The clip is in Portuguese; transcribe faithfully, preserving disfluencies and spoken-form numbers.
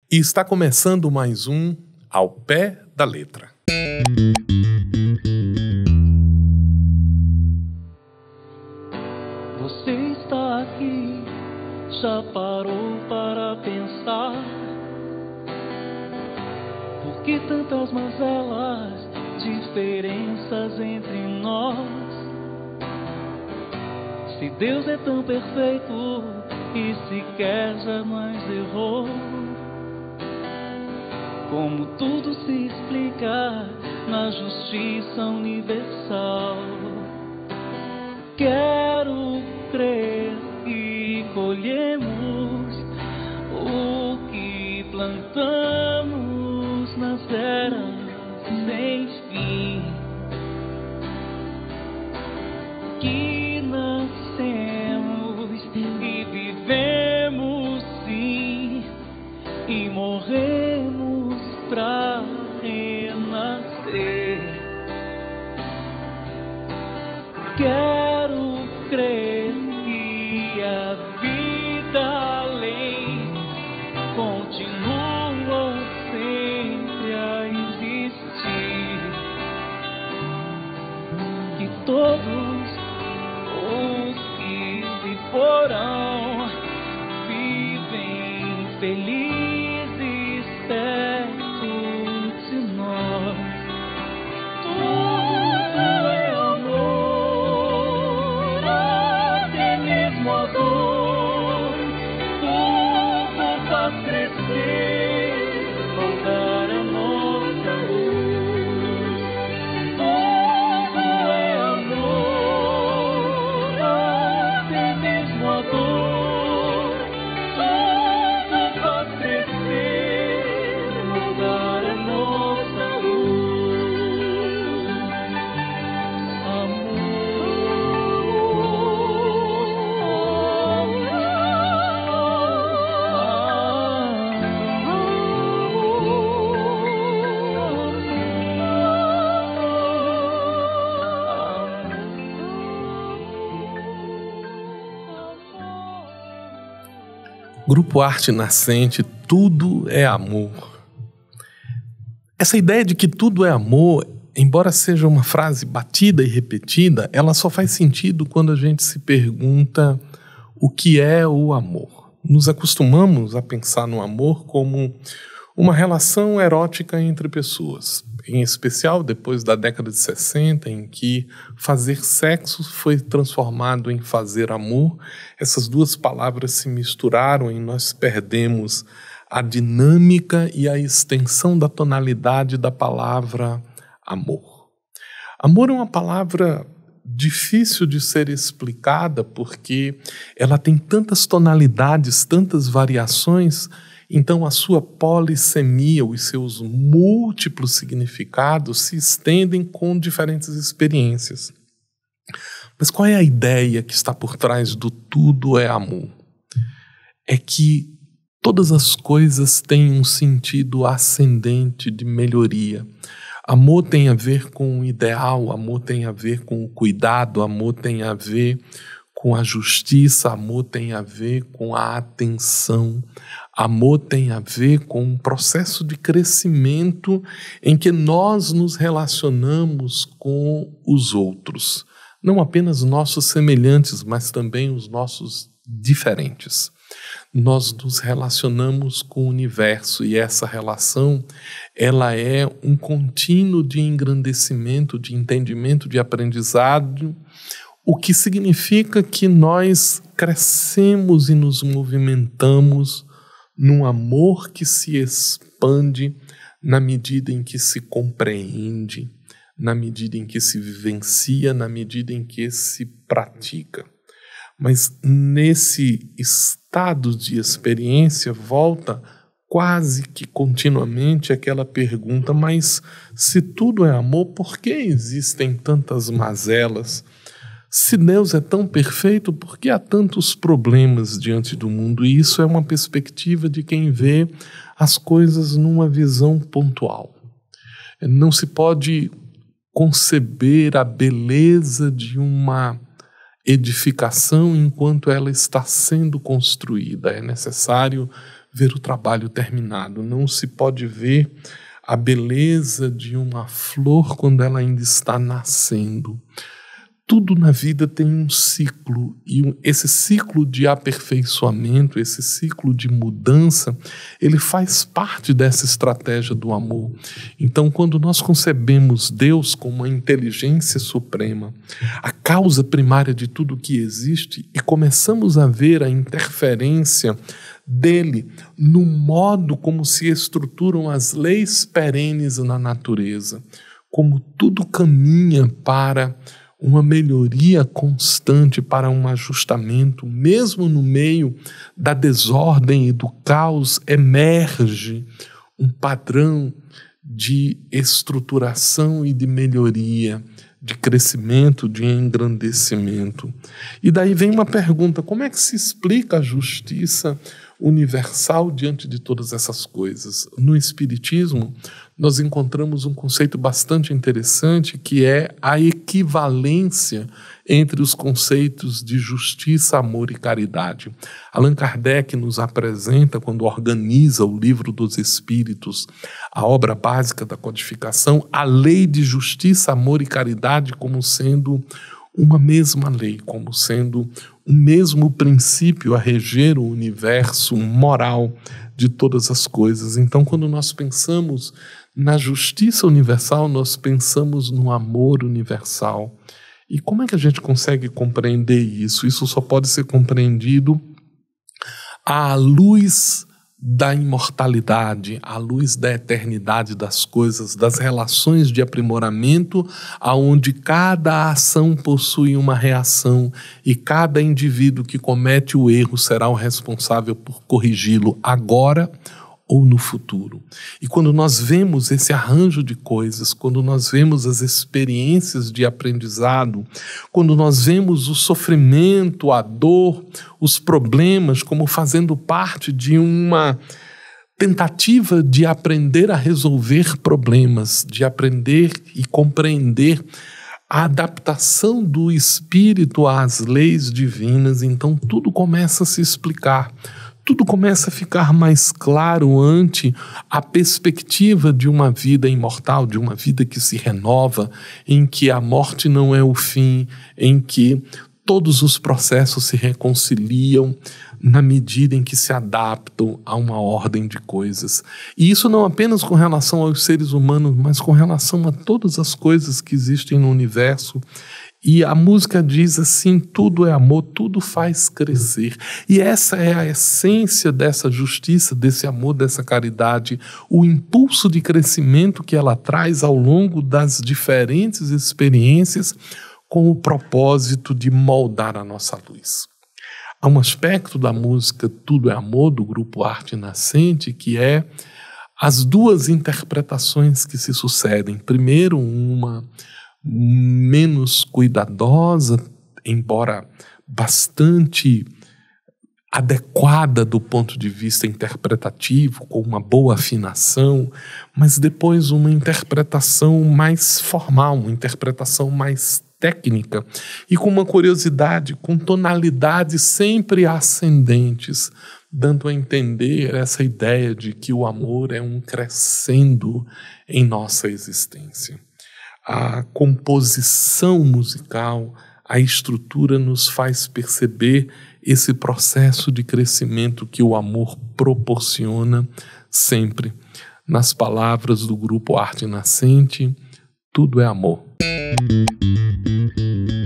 E está começando mais um Ao Pé da Letra. Você está aqui, já parou para pensar? Por que tantas mazelas, diferenças entre nós? Se Deus é tão perfeito e sequer jamais errou, como tudo se explica na justiça universal? Quero crer que colhemos o que plantamos nas eras sem fim, que nascemos e vivemos sim, e morremos pra renascer. Quero crer que a vida além continua sempre a existir, que todos os que se foram vivem felizes perto de nós. Tudo é amor, até mesmo a dor. Tudo faz crescer, voltar a nossa luz. Tudo é amor, até mesmo a dor. Tudo faz crescer, voltar a nossa luz. Amor, Grupo Arte Nascente, tudo é amor. Essa ideia de que tudo é amor, embora seja uma frase batida e repetida, ela só faz sentido quando a gente se pergunta o que é o amor. Nos acostumamos a pensar no amor como uma relação erótica entre pessoas, em especial depois da década de sessenta, em que fazer sexo foi transformado em fazer amor. Essas duas palavras se misturaram e nós perdemos a dinâmica e a extensão da tonalidade da palavra amor. Amor é uma palavra difícil de ser explicada porque ela tem tantas tonalidades, tantas variações. Então a sua polissemia, os seus múltiplos significados se estendem com diferentes experiências. Mas qual é a ideia que está por trás do tudo é amor? É que todas as coisas têm um sentido ascendente de melhoria. Amor tem a ver com o ideal, amor tem a ver com o cuidado, amor tem a ver com a justiça, amor tem a ver com a atenção, amor tem a ver com um processo de crescimento em que nós nos relacionamos com os outros. Não apenas nossos semelhantes, mas também os nossos diferentes. Nós nos relacionamos com o universo e essa relação, ela é um contínuo de engrandecimento, de entendimento, de aprendizado, o que significa que nós crescemos e nos movimentamos num amor que se expande na medida em que se compreende, na medida em que se vivencia, na medida em que se pratica. Mas nesse estado de experiência volta quase que continuamente aquela pergunta: mas se tudo é amor, por que existem tantas mazelas? Se Deus é tão perfeito, por que há tantos problemas diante do mundo? E isso é uma perspectiva de quem vê as coisas numa visão pontual. Não se pode conceber a beleza de uma edificação enquanto ela está sendo construída. É necessário ver o trabalho terminado, não se pode ver a beleza de uma flor quando ela ainda está nascendo. Tudo na vida tem um ciclo, e esse ciclo de aperfeiçoamento, esse ciclo de mudança, ele faz parte dessa estratégia do amor. Então, quando nós concebemos Deus como uma inteligência suprema, a causa primária de tudo que existe, e começamos a ver a interferência dele no modo como se estruturam as leis perenes na natureza, como tudo caminha para uma melhoria constante, para um ajustamento, mesmo no meio da desordem e do caos, emerge um padrão de estruturação e de melhoria, de crescimento, de engrandecimento. E daí vem uma pergunta: como é que se explica a justiça universal diante de todas essas coisas? No Espiritismo, nós encontramos um conceito bastante interessante, que é a equivalência entre os conceitos de justiça, amor e caridade. Allan Kardec nos apresenta, quando organiza o Livro dos Espíritos, a obra básica da codificação, a lei de justiça, amor e caridade como sendo uma mesma lei, como sendo um mesmo princípio a reger o universo moral de todas as coisas. Então, quando nós pensamos na justiça universal, nós pensamos no amor universal. E como é que a gente consegue compreender isso? Isso só pode ser compreendido à luz da imortalidade, à luz da eternidade das coisas, das relações de aprimoramento, aonde cada ação possui uma reação e cada indivíduo que comete o erro será o responsável por corrigi-lo agora ou no futuro. E quando nós vemos esse arranjo de coisas, quando nós vemos as experiências de aprendizado, quando nós vemos o sofrimento, a dor, os problemas como fazendo parte de uma tentativa de aprender a resolver problemas, de aprender e compreender a adaptação do espírito às leis divinas, então tudo começa a se explicar. Tudo começa a ficar mais claro ante a perspectiva de uma vida imortal, de uma vida que se renova, em que a morte não é o fim, em que todos os processos se reconciliam na medida em que se adaptam a uma ordem de coisas. E isso não apenas com relação aos seres humanos, mas com relação a todas as coisas que existem no universo. E a música diz assim: tudo é amor, tudo faz crescer. E essa é a essência dessa justiça, desse amor, dessa caridade, o impulso de crescimento que ela traz ao longo das diferentes experiências, com o propósito de moldar a nossa luz. Há um aspecto da música Tudo é Amor, do grupo Arte Nascente, que é as duas interpretações que se sucedem. Primeiro, uma menos cuidadosa, embora bastante adequada do ponto de vista interpretativo, com uma boa afinação, mas depois uma interpretação mais formal, uma interpretação mais técnica e com uma curiosidade, com tonalidades sempre ascendentes, dando a entender essa ideia de que o amor é um crescendo em nossa existência. A composição musical, a estrutura nos faz perceber esse processo de crescimento que o amor proporciona sempre. Nas palavras do grupo Arte Nascente, tudo é amor.